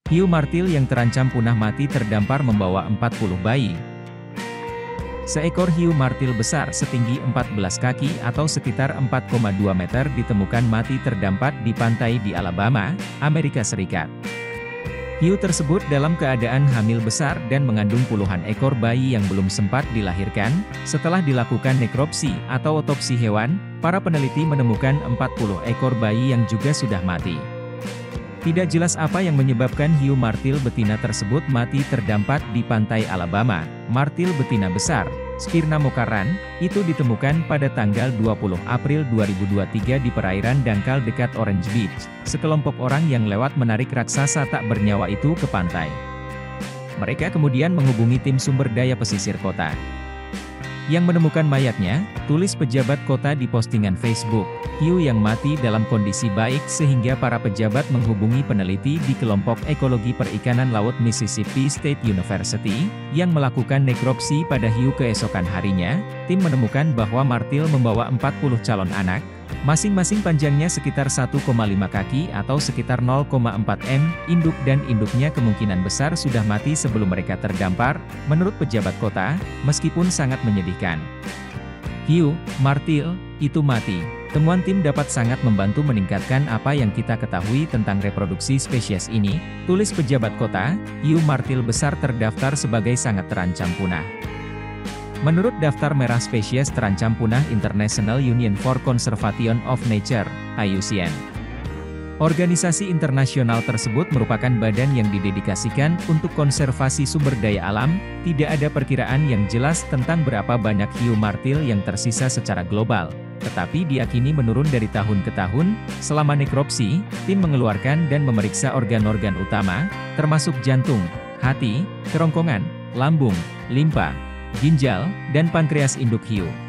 Hiu martil yang terancam punah mati terdampar membawa 40 bayi. Seekor hiu martil besar setinggi 14 kaki atau sekitar 4,2 meter ditemukan mati terdampar di pantai di Alabama, Amerika Serikat. Hiu tersebut dalam keadaan hamil besar dan mengandung puluhan ekor bayi yang belum sempat dilahirkan. Setelah dilakukan nekropsi atau otopsi hewan, para peneliti menemukan 40 ekor bayi yang juga sudah mati. Tidak jelas apa yang menyebabkan hiu martil betina tersebut mati terdampar di pantai Alabama. Martil betina besar, Spirna mokaran, itu ditemukan pada tanggal 20 April 2023 di perairan dangkal dekat Orange Beach. Sekelompok orang yang lewat menarik raksasa tak bernyawa itu ke pantai. Mereka kemudian menghubungi tim sumber daya pesisir kota. Yang menemukan mayatnya, tulis pejabat kota di postingan Facebook. Hiu yang mati dalam kondisi baik sehingga para pejabat menghubungi peneliti di kelompok ekologi perikanan laut Mississippi State University, yang melakukan nekropsi pada hiu keesokan harinya. Tim menemukan bahwa martil membawa 40 calon anak, masing-masing panjangnya sekitar 1,5 kaki atau sekitar 0,4 m. Induk dan induknya kemungkinan besar sudah mati sebelum mereka terdampar, menurut pejabat kota, meskipun sangat menyedihkan. Hiu martil itu mati. Temuan tim dapat sangat membantu meningkatkan apa yang kita ketahui tentang reproduksi spesies ini, tulis pejabat kota. Hiu martil besar terdaftar sebagai sangat terancam punah. Menurut daftar merah spesies terancam punah International Union for Conservation of Nature, IUCN. Organisasi internasional tersebut merupakan badan yang didedikasikan untuk konservasi sumber daya alam. Tidak ada perkiraan yang jelas tentang berapa banyak hiu martil yang tersisa secara global, tetapi diakini menurun dari tahun ke tahun. Selama nekropsi, tim mengeluarkan dan memeriksa organ-organ utama, termasuk jantung, hati, kerongkongan, lambung, limpa, ginjal, dan pankreas induk hiu.